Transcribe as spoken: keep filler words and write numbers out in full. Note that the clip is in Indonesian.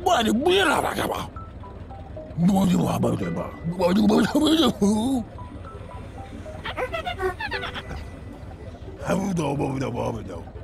Baju birah pakai apa? Baju apa itu apa? Baju baju baju. Kamu tahu, kamu tahu, kamu tahu.